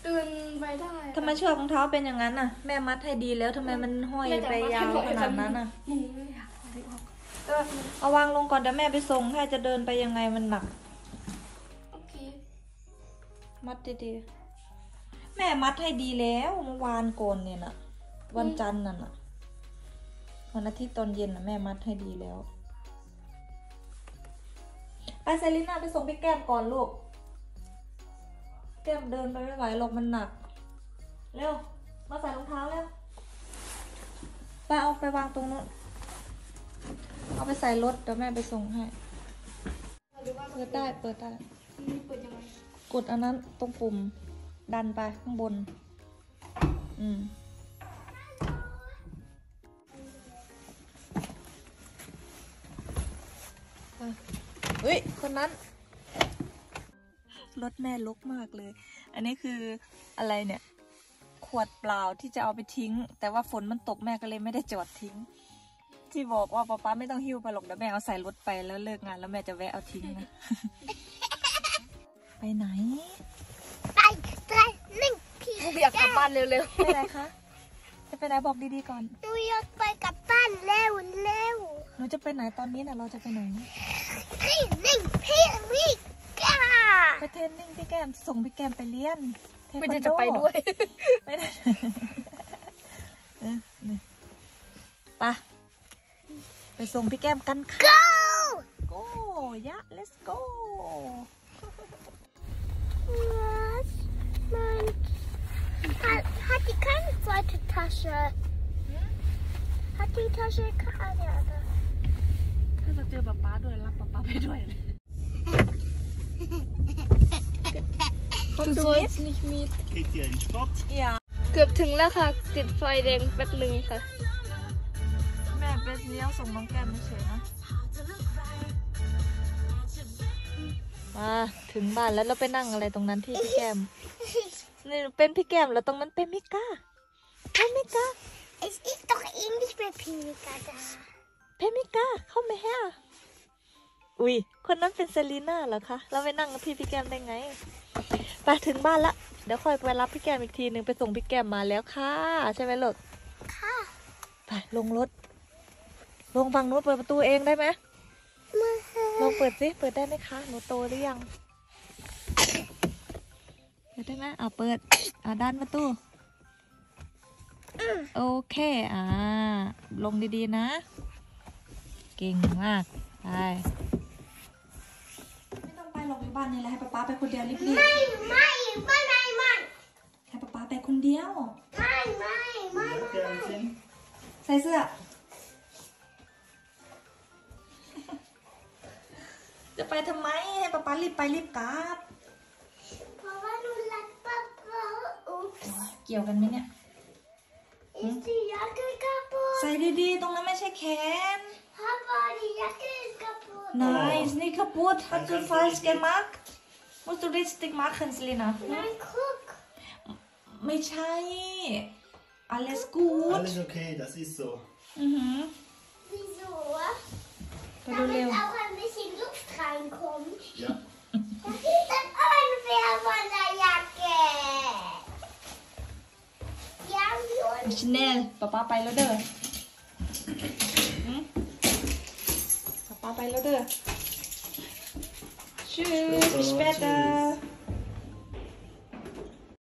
เดินไปได้ทำไมเชือกรองเท้าเป็นอย่างนั้นน่ะแม่มัดให้ดีแล้วทำไมมันห้อยไปยาวขนาดนั้นน่ะเอาวางลงก่อนเดี๋ยวแม่ไปส่งถ้าจะเดินไปยังไงมันหนักโอเคมัดดีๆแม่มัดให้ดีแล้วเมื่อวานก่อนเนี่ยน่ะวันจันทร์น่ะวันอาทิตย์ตอนเย็นน่ะแม่มัดให้ดีแล้วไปเซลิน่าไปส่งพี่แก้มก่อนลูกแก้มเดินไปไม่ไหวหรอกมันหนักเร็วมาใส่รองเท้าเร็วไปเอาไปวางตรงนู้นเอาไปใส่รถเดี๋ยวแม่ไปส่งให้เปิดได้เปิดได้กดอันนั้นตรงปุ่มดันไปข้างบนเฮ้ยคนนั้นรถแม่ลกมากเลยอันนี้คืออะไรเนี่ยขวดเปล่าที่จะเอาไปทิ้งแต่ว่าฝนมันตกแม่ก็เลยไม่ได้จอดทิ้งที่บอกว่าป๊าไม่ต้องหิ้วไปหรอกเดี๋ยวแม่เอาใส่รถไปแล้วเลิกงานแล้วแม่จะแวะเอาทิ้งนะไปไหนไปนึ่งพี่อยากกลับบ้านเร็วๆไปไหนคะจะไปไหนบอกดีๆก่อนหนูอยากไปกลับบ้านเร็วหนูจะไปไหนตอนนี้น่ะเราจะไปไหนเทรนนิ่งพี่มิก้าไปเทรนนิ่งพี่แก้มส่งพี่แก้มไปเรียนไม่ได้จะไปด้วยไม่ได้ไปส่งพี่แก้มกันค่ะ go ยะ let's go was mein hat die keine zweite Tasche hat die Tasche keine ถ้าจะเจอป๊าด้วยรับป๊าไปด้วยเลย Du sollst nicht mit. Kriegt ihr einen Sport? Ja. เกือบถึงแล้วค่ะติดไฟแดงแป๊บนึงค่ะแม่ไปเลี้ยวส่งน้องแก้มเฉยนะมาถึงบ้านแล้วเราไปนั่งอะไรตรงนั้นที่พี่แก้มนี่เป็นพี่แก้มแล้วตรงนั้นเป็นมิก้า Es ist doch ähnlich bei Pimika da เพมิก้าเข้ามาแฮะอุ้ยคนนั้นเป็นเซรีน่าเหรอคะเราไปนั่งกับพี่แก้มได้ไงไปถึงบ้านละเดี๋ยวค่อยไปรับพี่แก้มอีกทีนึงไปส่งพี่แก้มมาแล้วค่ะใช่ไหมลูกค่ะไปลงรถลงฝั่งนู้นเปิดประตูเองได้ไหมลองเปิดสิเปิดได้ไหมคะหนูโตหรือยังเปิดได้ไหมเปิดด้านประตูโอเคลงดีๆนะเก่งมากไปไม่ต้องไปหรอกอยู่บ้านนี่แหละให้ป๊าไปคนเดียวรีบๆไม่ให้ป๊าไปคนเดียวไม่ใส่เสื้อจะไปทำไมให้ป๊ารีบไปรีบกลับเพราะว่าหนูรักป๊าเกี่ยวกันไหมเนี่ยใส่ดีๆตรงนั้นไม่ใช่แขนNein, ist nicht kaputt. Hast du falsch gemacht? Musst du richtig machen, Selina. Nein, guck. ไม่ใช่ Alles gut. Alles okay, das ist so. Wieso? Damit auch ein bisschen Luft reinkommt. Ja. Das ist dann unfair von der Jacke. Ja, Schnell. Papa ไปแล้วเด้อPapa ไปแล้วเด้อ Tschüss, bis später.